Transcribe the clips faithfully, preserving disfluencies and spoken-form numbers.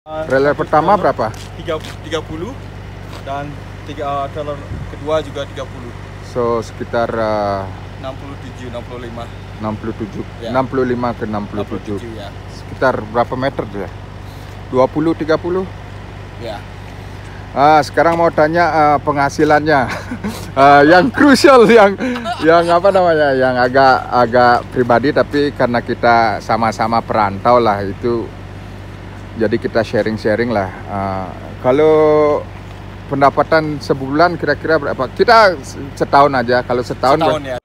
Trailer pertama berapa? tiga puluh dan tiga, uh, trailer kedua juga tiga puluh. So sekitar uh, enam puluh tujuh, enam puluh lima. enam puluh tujuh, Ya. enam puluh lima ke enam puluh tujuh. Ya. Sekitar berapa meter tuh ya? dua puluh, tiga puluh? Ya. Ah, sekarang mau tanya uh, penghasilannya. uh, yang krusial, yang yang apa namanya? Yang agak agak pribadi, tapi karena kita sama-sama perantau lah itu. Jadi kita sharing-sharing lah. Uh, kalau pendapatan sebulan kira-kira berapa? Kita setahun aja. Kalau setahun, setahun ya.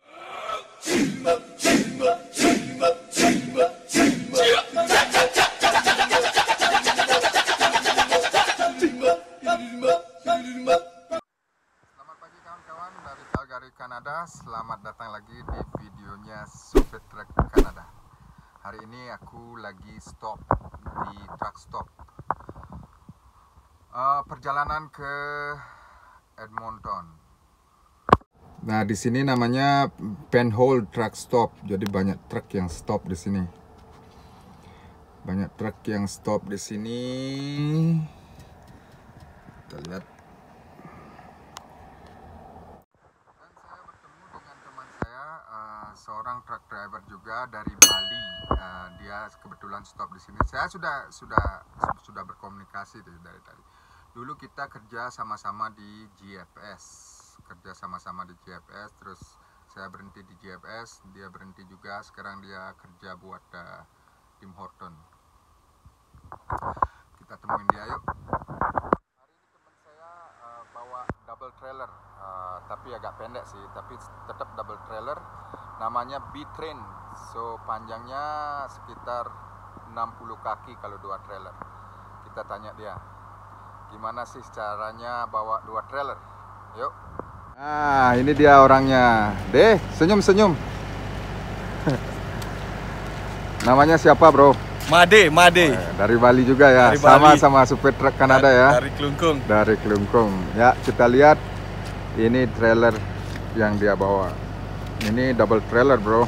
Selamat pagi kawan-kawan dari Calgary, Kanada. Selamat datang lagi di videonya Super Truck Kanada. Hari ini aku lagi stop di truck stop. Uh, perjalanan ke Edmonton. Nah, di sini namanya Penhold Truck Stop. Jadi banyak truk yang stop di sini. Banyak truk yang stop di sini. Kita lihat. Dan saya bertemu dengan teman saya, uh, seorang truck driver juga dari Bali. Uh, dia kebetulan stop di sini. Saya sudah sudah sudah berkomunikasi dari tadi. Dulu kita kerja sama-sama di G F S, kerja sama-sama di G F S. Terus saya berhenti di G F S, dia berhenti juga. Sekarang dia kerja buat uh, Tim Horton. Kita temuin dia yuk. Hari ini teman saya uh, bawa double trailer, uh, tapi agak pendek sih, tapi tetap double trailer. Namanya B-Train. So panjangnya sekitar enam puluh kaki kalau dua trailer. Kita tanya dia, gimana sih caranya bawa dua trailer? Yuk. Nah, ini dia orangnya. Deh, senyum-senyum. Namanya siapa, bro? Made, Made. Eh, dari Bali juga ya. Sama-sama Super Truck Kanada ya. Dari Klungkung. Dari Klungkung. Ya, kita lihat ini trailer yang dia bawa. Ini double trailer, bro.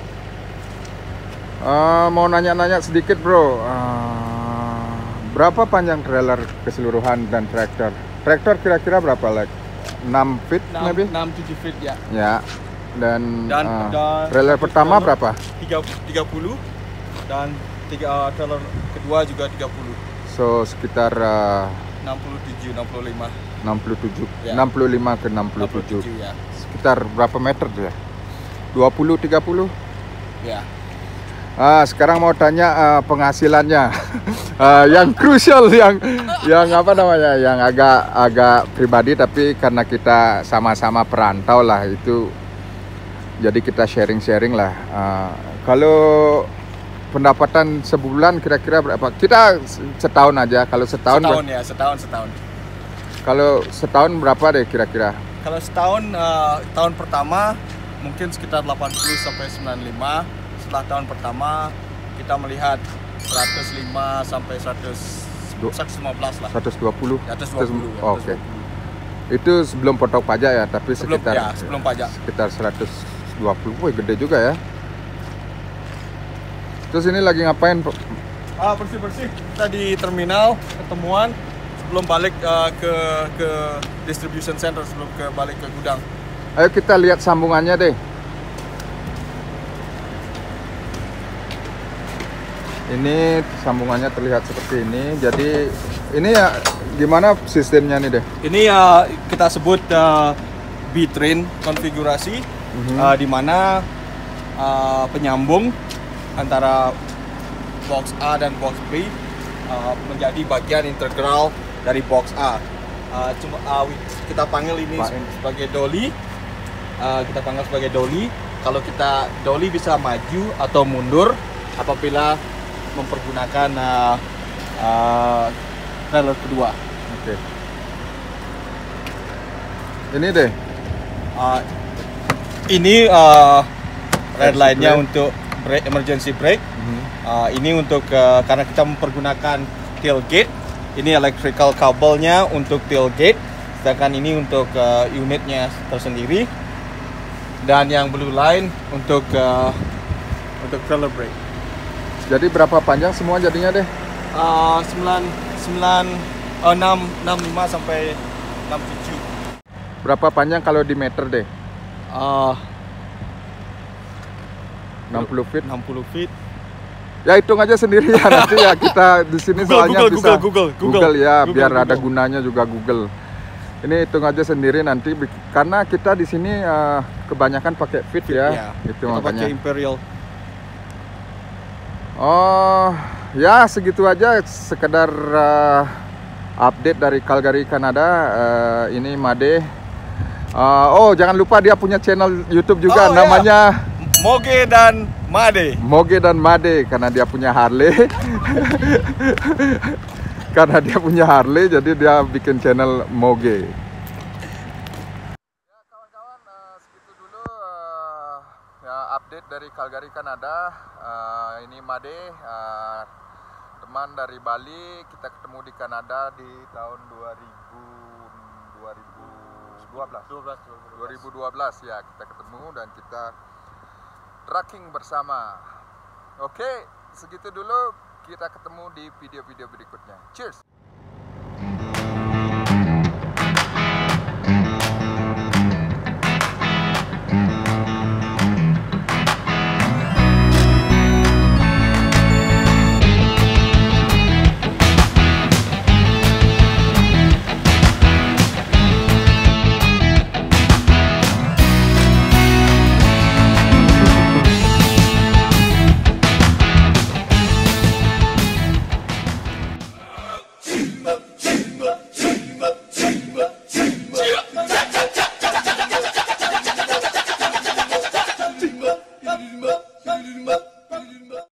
Uh, mau nanya-nanya sedikit, bro. Uh, berapa panjang trailer keseluruhan dan traktor? Traktor kira-kira berapa, like enam feet maybe? enam tujuh feet ya. Ya. Dan, Dan, uh, dan trailer pertama berapa? tiga puluh dan tiga, uh, trailer kedua juga tiga puluh. So sekitar uh, enam puluh tujuh, enam puluh lima. enam puluh tujuh, Ya. enam puluh lima ke enam puluh tujuh. Ya. Sekitar berapa meter tuh ya? dua puluh, tiga puluh? Ya. Ah, sekarang mau tanya uh, penghasilannya. uh, yang krusial, yang yang apa namanya? Yang agak agak pribadi, tapi karena kita sama-sama perantau lah itu. Jadi kita sharing-sharing lah. Uh, kalau pendapatan sebulan kira-kira berapa? Kita setahun aja. Kalau setahun, setahun ya, setahun setahun. Kalau setahun berapa deh kira-kira? Kalau setahun, uh, tahun pertama mungkin sekitar delapan puluh sampai sembilan puluh lima. Setelah tahun pertama kita melihat seratus lima sampai seratus lima belas lah. seratus dua puluh. seratus dua puluh. Ya, Oke. Okay. Itu sebelum potong pajak ya, tapi sebelum, sekitar ya, sebelum pajak. Sekitar seratus dua puluh. Wih, gede juga ya. Terus ini lagi ngapain, Pak? Ah, bersih-bersih. Kita di terminal ketemuan sebelum balik uh, ke ke distribution center, sebelum ke balik ke gudang. Ayo kita lihat sambungannya deh. Ini sambungannya terlihat seperti ini. Jadi ini ya gimana sistemnya nih deh? Ini ya uh, kita sebut uh, B-Train konfigurasi, mm-hmm. uh, di mana uh, penyambung antara box A dan box B uh, menjadi bagian integral dari box A. Uh, cuma uh, kita panggil ini Pak. sebagai dolly. Uh, kita panggil sebagai dolly. Kalau kita dolly bisa maju atau mundur apabila mempergunakan uh, uh, trailer kedua. Oke. Okay. Ini deh. Uh, ini uh, red line-nya untuk brake, emergency brake. Mm-hmm. uh, ini untuk uh, karena kita mempergunakan tailgate. Ini electrical kabelnya untuk tailgate. Sedangkan ini untuk uh, unitnya tersendiri. Dan yang blue line untuk uh, untuk trailer brake. Jadi berapa panjang semua jadinya deh? Uh, sembilan sembilan oh, enam enam lima sampai enam tujuh. Berapa panjang kalau di meter deh? Uh, enam puluh feet. enam puluh feet. Ya hitung aja sendiri ya nanti ya kita di sini Google, soalnya Google, bisa Google, Google, Google, Google ya Google, biar Google. ada gunanya juga Google. Ini hitung aja sendiri nanti karena kita di sini uh, kebanyakan pakai feet ya, Ya, itu kita makanya. pakai Imperial. Oh ya segitu aja sekedar uh, update dari Calgary Kanada. Uh, ini Made. Uh, oh jangan lupa dia punya channel YouTube juga Oh, namanya. Ya. Moge dan Made. Moge dan Made karena dia punya Harley. Karena dia punya Harley jadi dia bikin channel Moge. Ya kawan-kawan uh, segitu dulu uh, ya update dari Calgary Kanada. Uh, ini Made uh, teman dari Bali, kita ketemu di Kanada di tahun dua ribu dua belas dua ribu dua belas ya kita ketemu dan kita trekking bersama. Oke, segitu dulu. Kita ketemu di video-video berikutnya. Cheers!